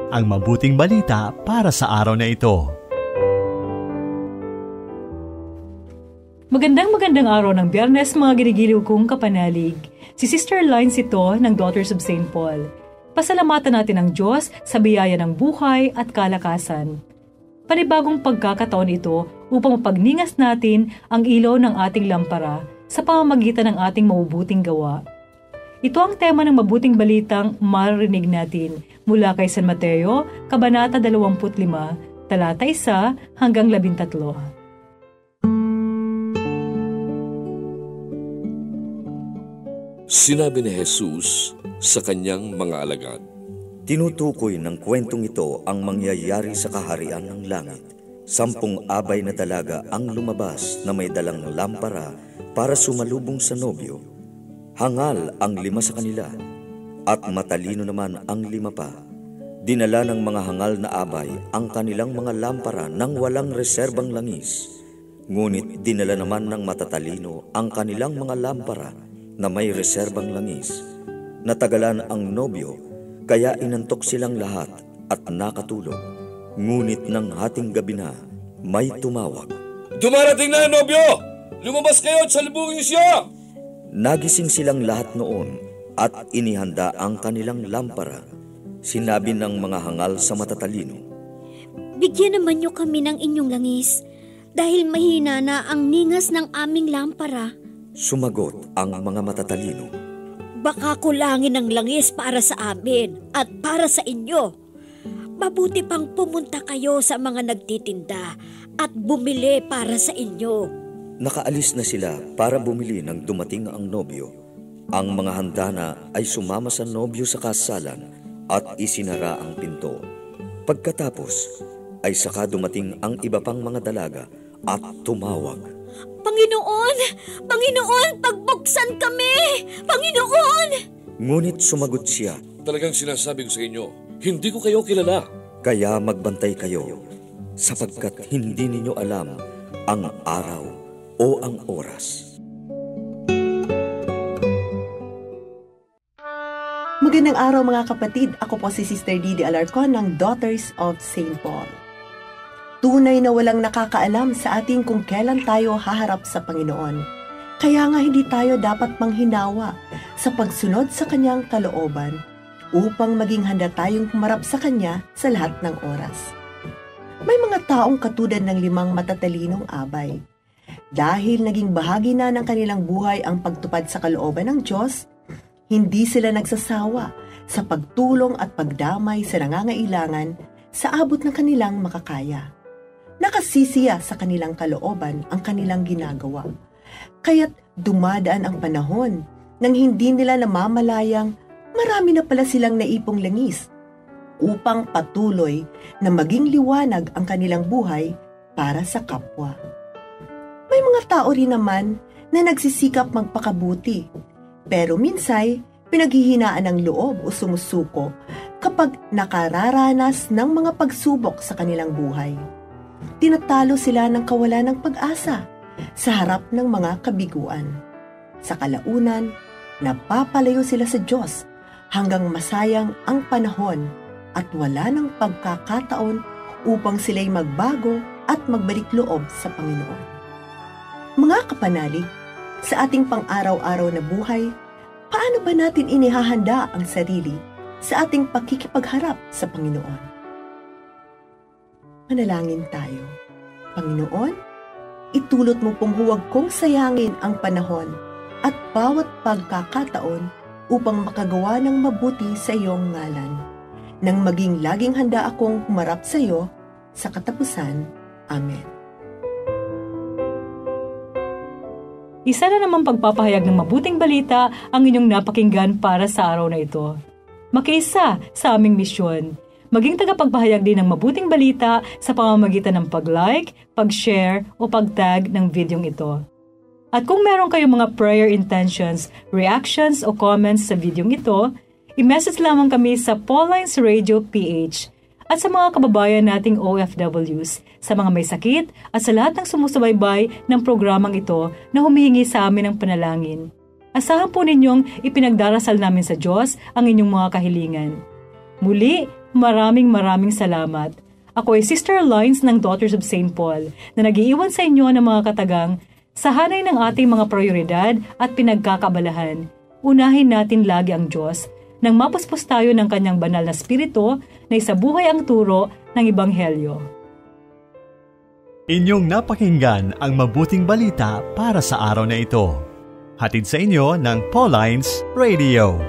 ang mabuting balita para sa araw na ito. Magandang araw ng Biyernes, mga ginigiliw kong kapanalig. Si Sister Lines ito ng Daughters of St. Paul. Pasalamatan natin ang Diyos sa biyaya ng buhay at kalakasan. Panibagong pagkakataon ito upang mapagningas natin ang ilaw ng ating lampara sa pamamagitan ng ating mabubuting gawa. Ito ang tema ng mabuting balitang maririnig natin mula kay San Mateo, Kabanata 25, talata 1 hanggang 13. Sinabi ni Jesus sa kanyang mga alagad, "Tinutukoy ng kwentong ito ang mangyayari sa kaharian ng langit. 10 abay na dalaga ang lumabas na may dalang lampara para sumalubong sa nobyo. Hangal ang 5 sa kanila, at matalino naman ang 5 pa. Dinala ng mga hangal na abay ang kanilang mga lampara nang walang reserbang langis. Ngunit dinala naman ng matatalino ang kanilang mga lampara na may reserbang langis. Natagalan ang nobyo, kaya inantok silang lahat at nakatulog. Ngunit ng hating gabi na, may tumawag, 'Dumarating na ang nobyo! Lumabas kayo at salubungin siya!' Nagising silang lahat noon at inihanda ang kanilang lampara. Sinabi ng mga hangal sa matatalino, 'Bigyan naman niyo kami ng inyong langis, dahil mahina na ang ningas ng aming lampara.' Sumagot ang mga matatalino, 'Baka kulangin ang langis para sa amin at para sa inyo. Mabuti pang pumunta kayo sa mga nagtitinda at bumili para sa inyo.' Nakaalis na sila para bumili nang dumating ang nobyo. Ang mga handana ay sumama sa nobyo sa kasalan at isinara ang pinto. Pagkatapos ay saka dumating ang iba pang mga dalaga at tumawag, Panginoon! Panginoon! Pagbuksan kami! Panginoon! Ngunit sumagot siya, Talagang sinasabi ko sa inyo, hindi ko kayo kilala. Kaya magbantay kayo, sapagkat hindi ninyo alam ang araw o ang oras. Magandang araw mga kapatid, ako po si Sister Didi Alarcon ng Daughters of St. Paul. Tunay na walang nakakaalam sa atin kung kailan tayo haharap sa Panginoon. Kaya nga hindi tayo dapat manghinawa sa pagsunod sa Kanyang kalooban upang maging handa tayong humarap sa Kanya sa lahat ng oras. May mga taong katulad ng 5 matatalinong abay. Dahil naging bahagi na ng kanilang buhay ang pagtupad sa kalooban ng Diyos, hindi sila nagsasawa sa pagtulong at pagdamay sa nangangailangan sa abot ng kanilang makakaya. Nakasisiya sa kanilang kalooban ang kanilang ginagawa. Kaya't dumadaan ang panahon nang hindi nila namamalayang marami na pala silang naipong langis upang patuloy na maging liwanag ang kanilang buhay para sa kapwa. May mga tao rin naman na nagsisikap magpakabuti, pero minsay pinaghihinaan ng loob o sumusuko kapag nakararanas ng mga pagsubok sa kanilang buhay. Tinatalo sila ng kawalan ng pag-asa sa harap ng mga kabiguan. Sa kalaunan, napapalayo sila sa Diyos hanggang masayang ang panahon at wala ng pagkakataon upang sila'y magbago at magbalik loob sa Panginoon. Mga kapanalig, sa ating pang-araw-araw na buhay, paano ba natin inihahanda ang sarili sa ating pakikipagharap sa Panginoon? Manalangin tayo. Panginoon, itulot mo pong huwag kong sayangin ang panahon at bawat pagkakataon upang makagawa ng mabuti sa iyong ngalan, nang maging laging handa akong humarap sa iyo sa katapusan. Amen. Isa na namang pagpapahayag ng mabuting balita ang inyong napakinggan para sa araw na ito. Makiisa sa aming misyon. Maging tagapagpahayag din ng mabuting balita sa pamamagitan ng pag-like, pag-share o pag-tag ng videong ito. At kung meron kayong mga prayer intentions, reactions o comments sa videong ito, i-message lamang kami sa Paulines Radio PH. At sa mga kababayan nating OFWs, sa mga may sakit at sa lahat ng sumusubaybay ng programang ito na humihingi sa amin ng panalangin. Asahan po ninyong ipinagdarasal namin sa Diyos ang inyong mga kahilingan. Muli, maraming salamat. Ako ay Sister Lines ng Daughters of St. Paul na nag-iiwan sa inyo ng mga katagang sa hanay ng ating mga prioridad at pinagkakabalahan. Unahin natin lagi ang Diyos nang mapuspos tayo ng kanyang banal na spirito na isabuhay ang turo ng Ebanghelyo. Inyong napakinggan ang mabuting balita para sa araw na ito. Hatid sa inyo ng Paulines Radio.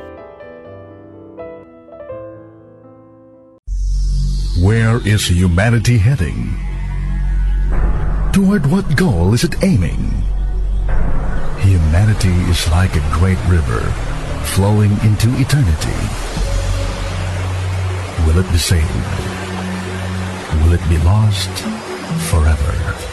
Where is humanity heading? Toward what goal is it aiming? Humanity is like a great river flowing into eternity. Will it be saved? Will it be lost forever?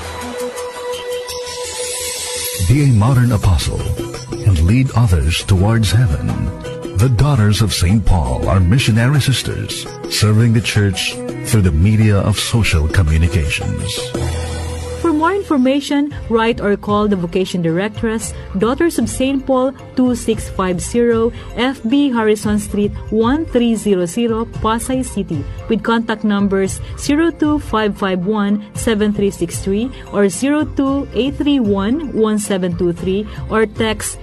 Be a modern apostle and lead others towards heaven. The Daughters of St. Paul are missionary sisters serving the church through the media of social communications. For more information, write or call the Vocation Directress, Daughters of St. Paul, 2650 FB Harrison Street, 1300, Pasay City, with contact numbers 02551-7363 or 02831-1723 or text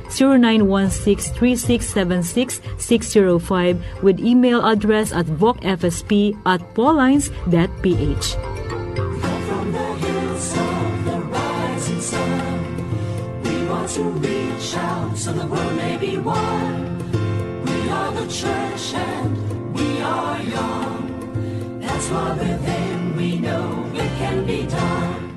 0916-3676-605 with email address at vocfsp@paulines.ph. To reach out so the world may be one. We are the church and we are young. That's why with Him we know it can be done.